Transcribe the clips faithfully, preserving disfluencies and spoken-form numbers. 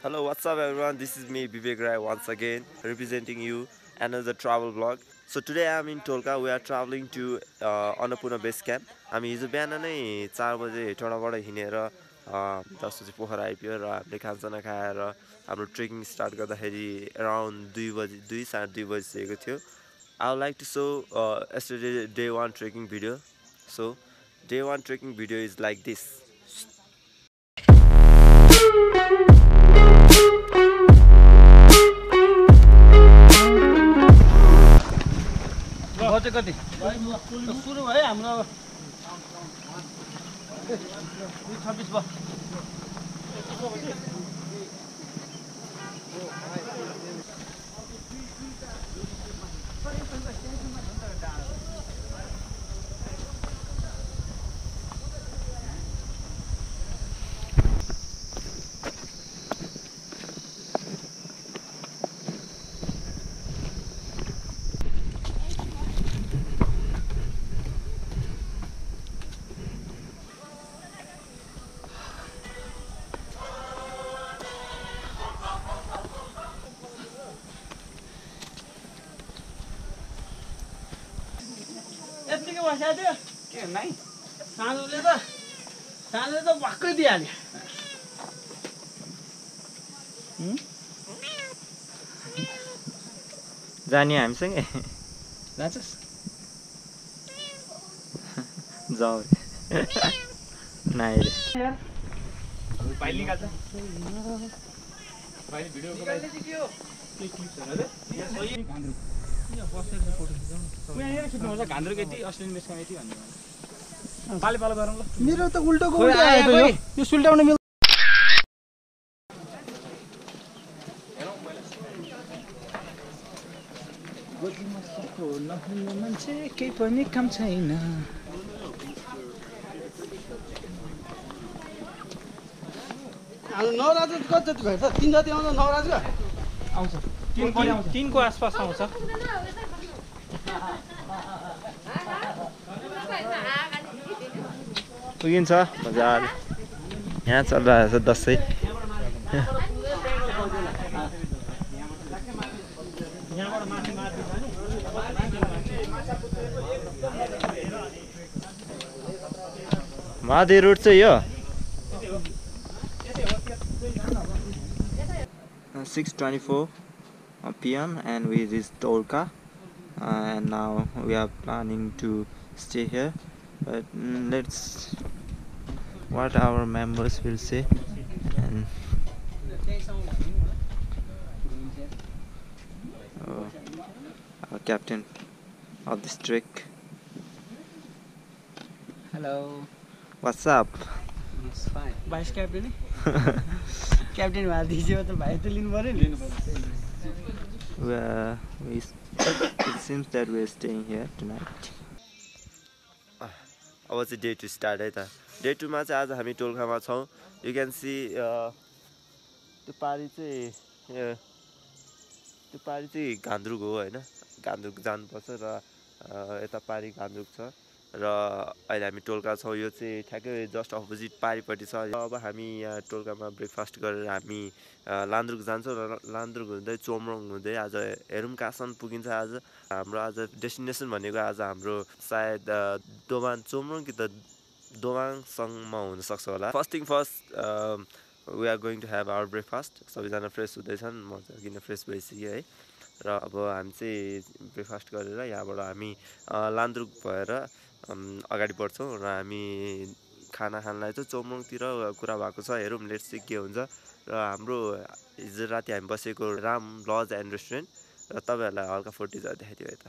Hello, what's up everyone? This is me Vivek Rai once again representing you another travel vlog. So today I am in Tolka. We are traveling to uh, Annapurna Base Camp. हामी हिजो बिहान नै चार बजे हेटौँडाबाट हिँडेर दस बजे पोखरा आइपुग्यो र हामीले खानसाना खाएर हाम्रो ट्रेकिङ स्टार्ट गर्दाखेरि अराउन्ड दुई बजे दुई साढे दुई बजिसकेको थियो. I would like to show uh, yesterday day one trekking video. So day one trekking video is like this. बजे कति सुरु भयो हाम्रो छब्बिस भयो के नाइ साँझले त साँझले त भक्कै दिइहाल्यो जाने हामीसँगै जान्छस् जाऊ नाइ रे फाइल निकाल्छ फाइल भिडियोको लागि के क्लिप्सहरु रे यहाँ बसेर फोटो खिच्नु यहाँ खिच्नु पर्छ घान्द्रो केटी अस्ट्रेलियन बेसमा यति भन्नु पाले पालो गरौँ ल मेरो त उल्टोको उल्टो आएको यो यो सुल्टाउन मिल्छ गोजीमा सको नहुने मान्छे केही पनि काम छैन हाम्रो नवराज कति जति भयो त तीन जति आउँछ नवराजको आउँछ तीन तीनको आसपास आउँछ पुगिन्छ मजाले यहाँ चलिरहेको छ दसैँ माधे रोड चाहिँ यो six twenty-four p m and we reached Tolka uh, and now we are planning to stay here, but mm, let's what our members will say. And oh, our captain of this trek. Hello. What's up? It's fine. Vice captain. Captain भए दिजियो त भाइ त लिनु पर्यो नि Well, we it seems that we are staying here tonight. अब चाहिँ day two start है त डे टूमा चाहिँ आज हामी टोल्कामा छौँ. यु क्यान सी त्यो पारी चाहिँ त्यो पारी चाहिँ घान्द्रुक हो होइन घान्द्रुक जानुपर्छ र यता पारी घान्द्रुक छ र अहिले हामी टोल्का छौँ. यो चाहिँ ठ्याक्कै जस्ट अपोजिट पारिपट्टि छ. अब हामी यहाँ टोल्कामा ब्रेकफास्ट गरेर हामी लान्द्रुक जान्छौँ र लान्द्रुक हुँदै चोमरङ हुँदै आज हेरौँ कहाँसम्म पुगिन्छ. आज हाम्रो आज डेस्टिनेसन भनेको आज हाम्रो सायद दोबाङ चोमरङ कि त दोबाङसम्म हुनसक्छ होला. First thing first we are going to have our breakfast. सबैजना फ्रेस हुँदैछन् म चाहिँ किन फ्रेस भइसक्यो है र अब हामी चाहिँ ब्रेकफास्ट गरेर यहाँबाट हामी लान्द्रुक भएर अगाडि बढ्छौँ र हामी खाना खानलाई चाहिँ चोमरङतिर कुरा भएको छ. हेरौँ लेट्स चाहिँ के हुन्छ. र हाम्रो हिजो राति हामी बसेको राम लज एन्ड रेस्टुरेन्ट र तपाईँहरूलाई हल्का फोटोजहरू देखाइदियो यता.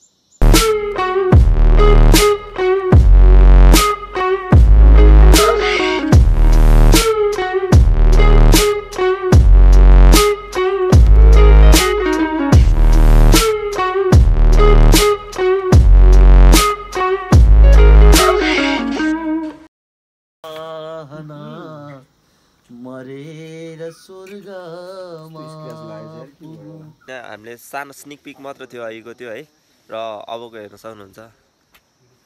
हामीले सानो स्निक पिक मात्र थियो आएको थियो है र अबको हेर्न सक्नुहुन्छ.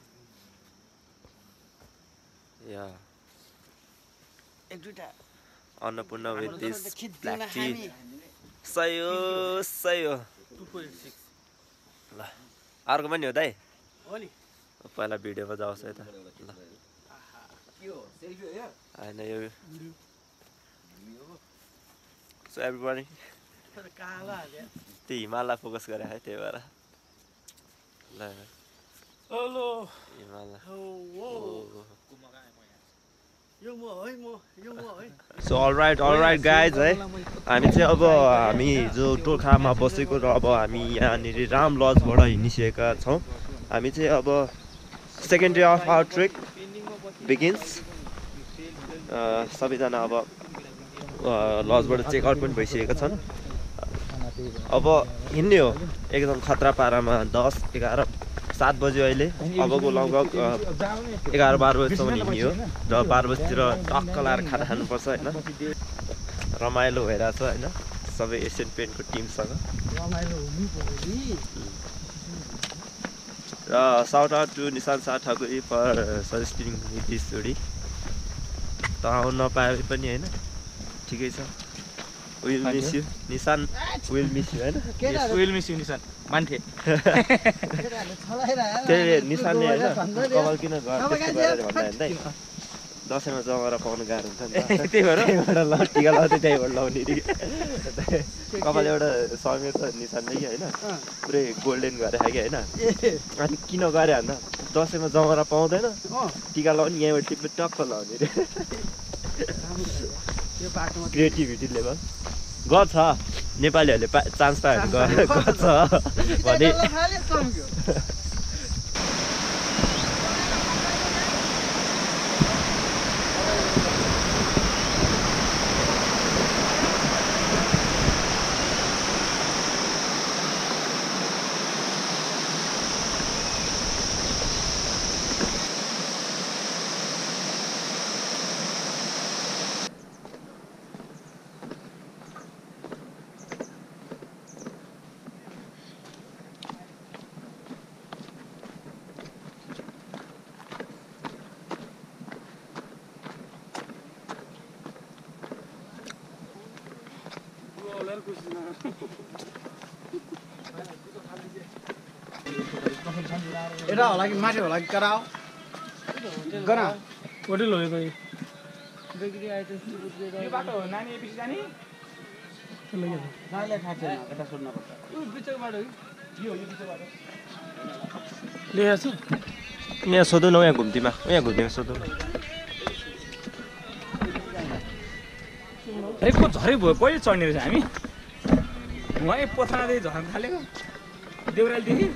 या एक दुईटा Annapurna with this black tea. सही हो सही हो ल अर्को पनि हो दाइ पहिला भिडियोमा जाओस् है त ल हैन यो सो एभ्रीबडी त्यो हिमाललाई फोकस गरे है त्यही भएर ल हेलो हिमाल So alright, alright guys है हामी चाहिँ अब हामी जो टोलखामा बसेको र अब हामी यहाँनिर राम लजबाट हिँडिसकेका छौँ हामी चाहिँ अब second day of our trek begins सबैजना अब लजबाट चेकआउट पनि भइसकेका छन् अब हिँड्ने हो एकदम खतरा पारामा दस एघार सात बज्यो अहिले अबको लगभग एघार बाह्र बजीसम्म हिँड्ने हो र बाह्र बजीतिर टक्क लाएर खाना खानुपर्छ होइन रमाइलो भइरहेछ होइन सबै एसियन पेन्टको टिमसँग र shout out to Nishan Shah Thakuri for suggesting this जोडी त आउन नपाए पनि होइन ठिकै छ will miss you Nishan will miss you होइन विल मिस यु निशान मान्छे त्यही निशानले होइन कपाल किन त्यस्तो गरेर भन्दा होइन दसैँमा जमरा पाउनु गाह्रो हुन्छ नि त्यही भएर ल टिका लगाउँदै त्यहीबाट लाउने कपाल एउटा समेत छ निशानले कि होइन पुरै गोल्डेन गरेर कि होइन अनि किन गरे भन्दा दसैँमा जमरा पाउँदैन टिका लगाउने यहाँबाट टिप्पे टक्क लाउने रे क्रिएटिभिटी लेभल गर्छ नेपालीहरूले पा चान्स पायो भने गर्छ भने एटा होला कि माथि होला कि कराओ गना होटल हो यो कोही बेकरी आइटम यो बाटो हो नानी एपिस जानी नानीले थाहा छैन एटा सोध्न पर्छ यो बिचको बाटो हो यो यो बिचको बाटो ल्याएछ यहाँ सोधौ न यहाँ घुम्तीमा यहाँ घुम्तीमा सोधौ हरेकको झरै भयो कहिले चढ्ने रहेछ हामी वहीँ पोथानादेखि झर्न थालेको देउरालीदेखि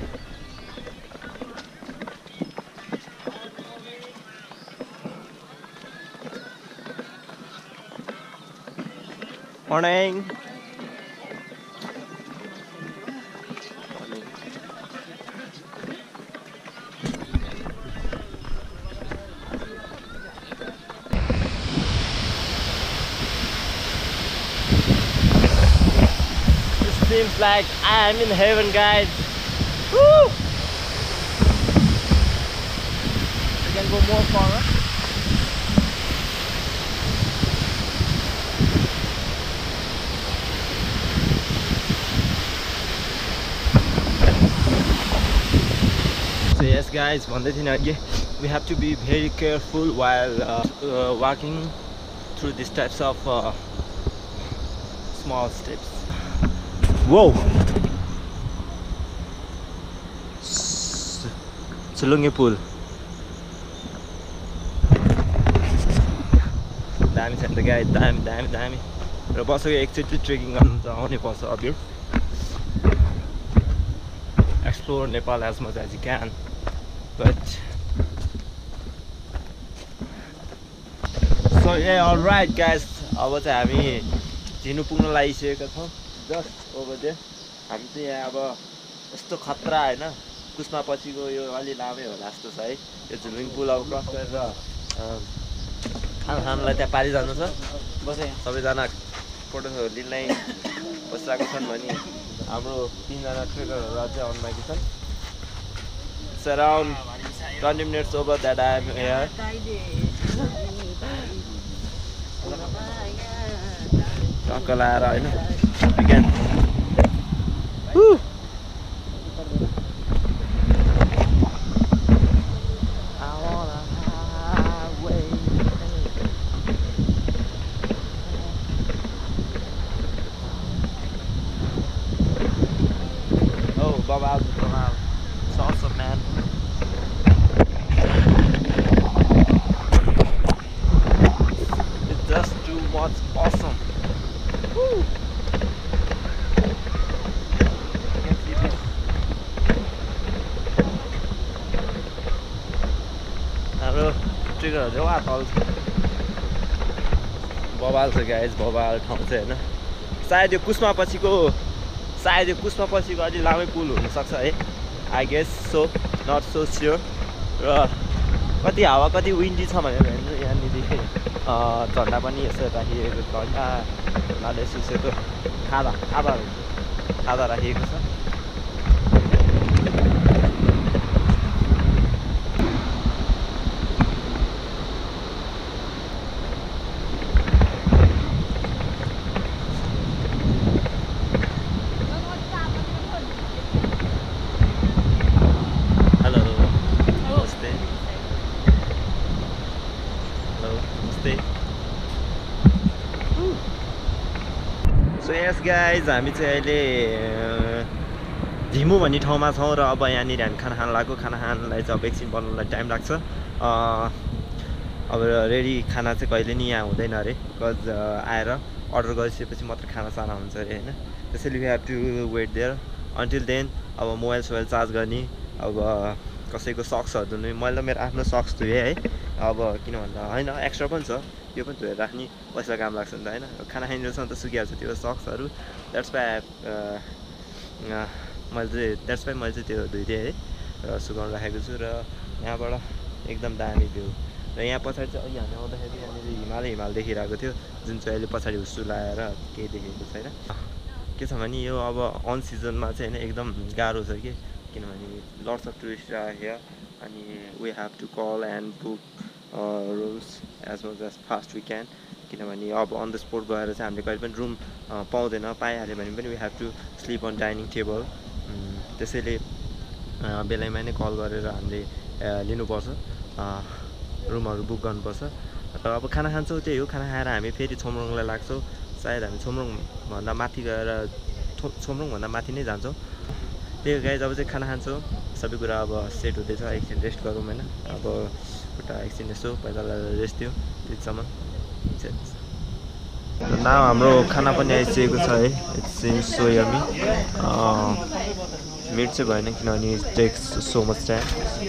Morning. This seems like I am in heaven, guys. Woo! You can go more far. So yes guys, भन्दै थिएँ अघि we have to be very careful while uh, uh, walking through these types of uh, small steps. Whoa! Chulungi pool. दामी छ नि त गाई दामी दामी दामी र बसेको एकचोटि ट्रेकिङ गर्नु त आउनै पर्छ अबिर explore Nepal as much as you can. But so yeah, all right guys, अब चाहिँ हामी झिनु पुग्न लागिसकेका छौँ जस्ट ओभर देयर हामी चाहिँ यहाँ अब यस्तो खतरा होइन कुस्मा पछिको यो अलि लामै होला जस्तो छ है यो झुलुङ पुल अब क्रस गरेर खाना खानलाई त्यहाँ पारि जानु छ बसे सबैजना फोटोहरू लिनलाई बसिरहेको छन् भने हाम्रो तीनजना ट्रेकरहरू अझै आउनु बाँकी छन् It's around twenty minutes over that I am here. टक्क लाएर होइन you can Bobal, Bobal. It's awesome, man. It's just too much awesome. Woo! You can see this. Hello, trigger. What all? Bobal, so guys, Bobal, ठाउँ चाहिँ हैन. सायद यो कुस्मा पछिको सायद यो कुस्मा पछिको अलि लामै पुल हुनसक्छ है I guess so not so sure र कति हावा कति विन्डी छ भनेर हेर्नु यहाँनिर झन्डा पनि यसो राखिएको छ झन्डाले सुसेको खादा खादा खादा राखिएको छ गाइज हामी चाहिँ अहिले झिमु भन्ने ठाउँमा छौँ र अब यहाँनिर हामी खाना खान लाग्यो खाना खानलाई चाहिँ अब एकछिन बनाउनलाई टाइम लाग्छ अब रेडी खाना चाहिँ कहिले नि यहाँ हुँदैन अरे बिकज आएर अर्डर गरिसकेपछि मात्र खाना साना हुन्छ अरे होइन त्यसैले we have to wait there until then अब मोबाइल सोबाइल चार्ज गर्ने अब कसैको सक्सहरू धुने मैले त मेरो आफ्नो सक्स धुएँ है अब किन भन्दा होइन एक्स्ट्रा पनि छ त्यो पनि धोएर राख्ने पैसा काम लाग्छ नि त होइन खाना खाइरहेछ त सुकिहाल्छ त्यो सक्सहरू द्याट्स वाइ मैले चाहिँ द्याट्स वाइ मैले चाहिँ त्यो धुइदिएँ है र सुकाउनु राखेको छु र यहाँबाट एकदम दामी भ्यू र यहाँ पछाडि चाहिँ अहिले हामी आउँदाखेरि यहाँनिर हिमाल हिमाल देखिरहेको थियो जुन चाहिँ अहिले पछाडि हुस्सु लगाएर केही देखेको छैन के छ भने यो अब अन सिजनमा चाहिँ होइन एकदम गाह्रो छ कि किनभने lots of tourists are here अनि we have to call and book rooms as much as fast we can किनभने अब अन द स्पोट गएर चाहिँ हामीले कहिले पनि रुम पाउँदैन पाइहाल्यो भने पनि we have to sleep on dining table त्यसैले बेलैमा नै कल गरेर हामीले लिनुपर्छ रुमहरू बुक गर्नुपर्छ र अब खाना खान्छौँ त्यही हो खाना खाएर हामी फेरि छोमरोङलाई लाग्छौँ सायद हामी छोमरोङभन्दा माथि गएर छोमरोङभन्दा माथि नै जान्छौँ त्यही हो गाइज अब चाहिँ खाना खान्छौँ सबै कुरा अब सेट हुँदैछ एकछिन रेस्ट गरौँ होइन अब खुट्टा एकछिन यसो पैदल रेस्ट दियो त्यतिसम्म नाउ हाम्रो खाना पनि आइसकेको छ है it's in so yummy meat चाहिँ भएन किनभने टेक्स सो मच टाइम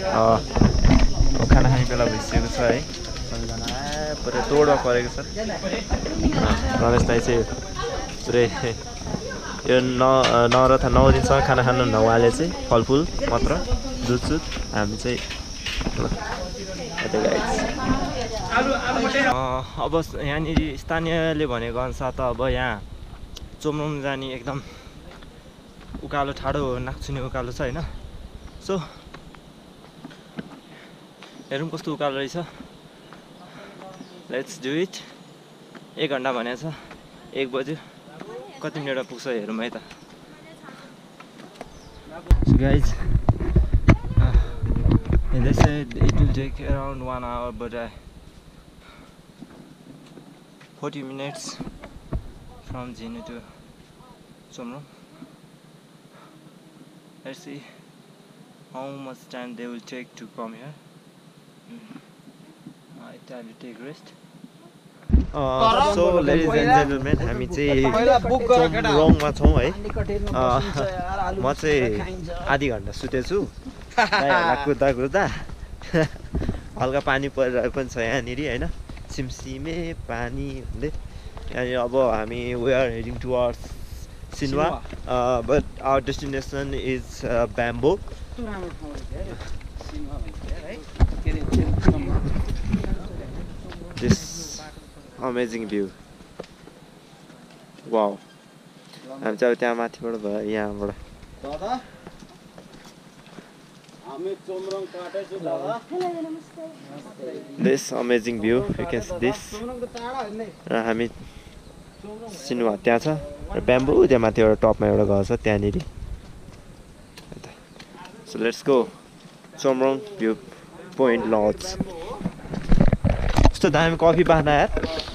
खाना खाने बेला भइसकेको छ है सबैजना पुरै दौडमा परेको छ रमेश दाइ चाहिँ पुरै यो न नरथा नौ दिनसम्म खाना खानु न उहाँले चाहिँ फलफुल मात्र दुधसुध हामी चाहिँ अब यहाँनिर स्थानीयले भनेको अनुसार त अब यहाँ चोमरोङ जाने एकदम उकालो ठाडो नाक्छुने उकालो छ होइन सो हेरौँ कस्तो उकालो रहेछ लेट्स डु इट एक घन्टा भनेको छ एक बज्यो कति मिनटमा पुग्छ हेरौँ है त guys they said it will take around one hour but I forty minutes from Jhinu to Chomrong. Let's see how much time they will take to come here. Mm. I try to take rest. Uh, so ladies and gentlemen, हामी चाहिँ चोमरोङमा छौँ है म चाहिँ आधी घन्टा सुतेछु कुद्दा कुद्दा हल्का पानी परिरहेको पनि छ यहाँनिर होइन सिमसिमे पानी हुँदै यहाँनिर अब हामी we are heading towards Sinuwa but our destination is Bamboo this amazing view wow हामी चाहिँ अब त्यहाँ माथिबाट भयो यहाँबाट this amazing view you can see this र हामी सिनुवा त्यहाँ छ र ब्याम्बो त्यहाँ माथि एउटा टपमा एउटा घर छ त्यहाँनिर so let's go Chhomrong view point lodge कस्तो दामी कफी पाख्न यार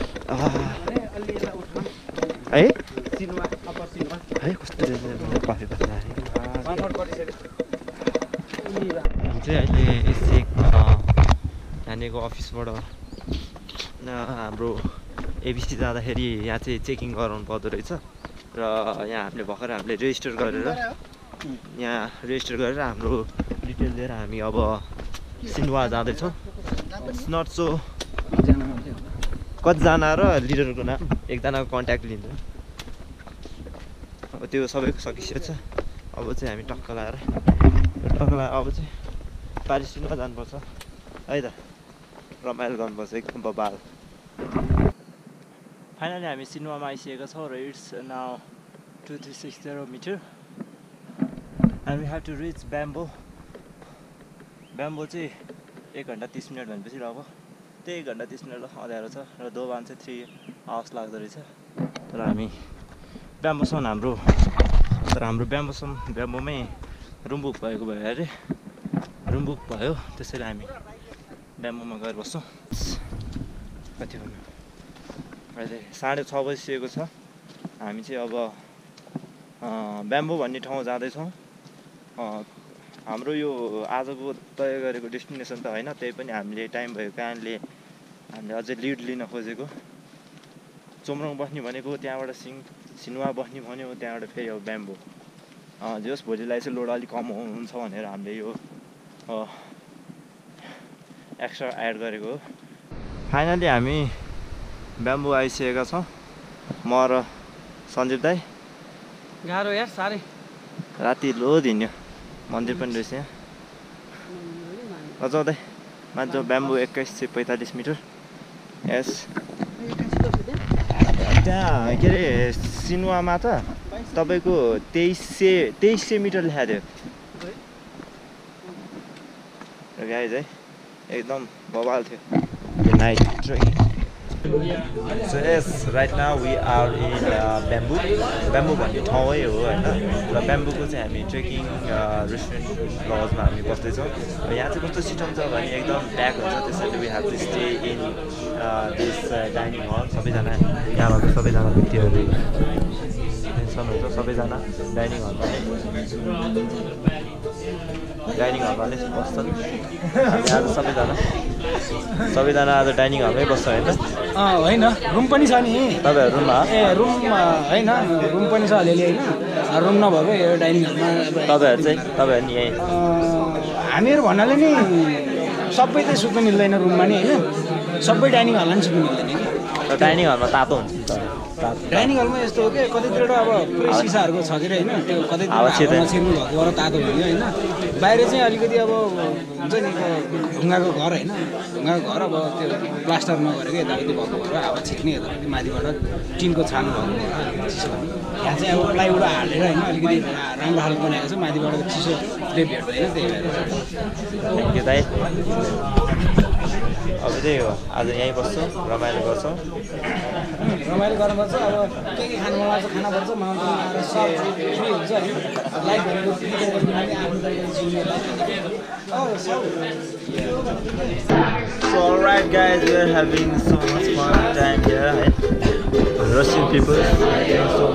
है है कस्तो कफी पाख्न हामी चाहिँ अहिले एकछिन यहाँनिरको अफिसबाट हाम्रो एबिसी जाँदाखेरि यहाँ चाहिँ चेकिङ गराउनु पर्दो रहेछ र यहाँ हामीले भर्खर हामीले रेजिस्टर गरेर यहाँ रेजिस्टर गरेर हाम्रो डिटेल लिएर हामी अब सिनुवा जाँदैछौँ इट्स नट सो कतिजना र लिडरको नाम एकजनाको कन्ट्याक्ट लिन्छ अब त्यो सबैको सकिसकेको छ अब चाहिँ हामी टक्क लाएर टक्क लाएर अब चाहिँ पारि सिनुवा जानुपर्छ है त रमाइलो गर्नुपर्छ एकदम बबाल फाइनली हामी सिनुवामा आइसकेका छौँ र it's now two three six zero metre and we have to reach Bamboo Bamboo चाहिँ एक घन्टा तिस मिनट भनेपछि अब त्यही एक घन्टा तिस मिनट अँध्यारो छ र दोबान चाहिँ थ्री आवर्स लाग्दो रहेछ तर हामी ब्याम्बोसम्म हाम्रो तर हाम्रो ब्याम्बोसम्म ब्याम्बोमै रुम बुक भएको भयो अरे रुम बुक भयो त्यसैले हामी ब्याम्बोमा गएर बस्छौँ कति भन्नु अहिले साढे छ बजिसकेको छ हामी चाहिँ अब ब्याम्बो भन्ने ठाउँ जाँदैछौँ हाम्रो यो आजको तय गरेको डेस्टिनेसन त होइन त्यही पनि हामीले टाइम भएको कारणले हामीले अझै लिड लिन खोजेको चोमरोङ बस्ने भनेको त्यहाँबाट सिङ सिनुवा बस्ने भन्यो त्यहाँबाट फेरि अब ब्याम्बो जे होस् भोलिलाई चाहिँ लोड अलिक कम हुन्छ भनेर हामीले यो एक्स्ट्रा एड गरेको हो फाइनली हामी ब्याम्बो आइसकेका छौँ म र सञ्जीव दाई गाह्रो यार साह्रै राति लो हिँड्यो मन्दिर पनि रहेछ यहाँ लजाउँदै मान्छे ब्याम्बो एक्काइस सय पैँतालिस मिटर यस त्यहाँ के अरे सिनुवामा त तपाईँको तेइस सय तेइस सय मिटर लेखाएको थियो गाइज है एकदम बवाल थियो night trekking So yes, right now we are in uh, Bamboo. Bamboo भन्ने ठाउँै हो हैन र Bamboo को चाहिँ हामी ट्रेकिङ रेस्टुरेन्ट लजमा हामी बस्दैछौँ र यहाँ चाहिँ कस्तो सिस्टम छ भने एकदम प्याक हुन्छ त्यसैले we have to stay in uh, this uh, dining hall सबैजना यहाँबाट सबैजना व्यक्तिहरू टेन्सनहन्छ सबैजना डाइनिङ हलमा डाइनिङ हलमा नै बस्छन् हामी आज सबैजना सबैजना आज डाइनिङ हलमै बस्छ हैन अँ होइन रुम पनि छ नि तपाईँहरू रुममा ए रुममा होइन रुम पनि छ अलिअलि होइन रुम नभएको यो डाइनिङ हलमा तपाईँहरू चाहिँ तपाईँहरू नि यहीँ हामीहरू भन्नाले नि सबै चाहिँ सुत्नु मिल्दैन रुममा नि होइन सबै डाइनिङ हलमा नि सुत्नु मिल्दैन र डाइनिङ हलमा तातो हुन्छ नि त डाइनिङ हलमा यस्तो हो कि कतैतिर अब पुरै सिसाहरूको छ कि होइन त्यो कतैतिर छिर्नु भएको तातो भयो होइन बाहिर चाहिँ अलिकति अब हुन्छ नि ढुङ्गाको घर होइन ढुङ्गाको घर अब त्यो प्लास्टर नगरेको यताउति भएको भएर हावा छिर्ने यताउति माथिबाट टिनको छानो भएको चिसो यहाँ चाहिँ अब प्लाइवुड हालेर होइन अलिकति राम्रो खालको बनाएको छ माथिबाट चिसो त्यही भेट्दैन त्यही भएर अब त्यही हो आज यहीँ बस्छौँ रमाइलो गर्छौँ रमाइलो गर्नुपर्छ अब के के खानु मन लाग्छ खाना पर्छ माउन्टेनमा आएर सब फ्री हुन्छ होइन लाइफ भनेको आफ्नो So alright guys, we are having so much fun time here, right? Russian people, so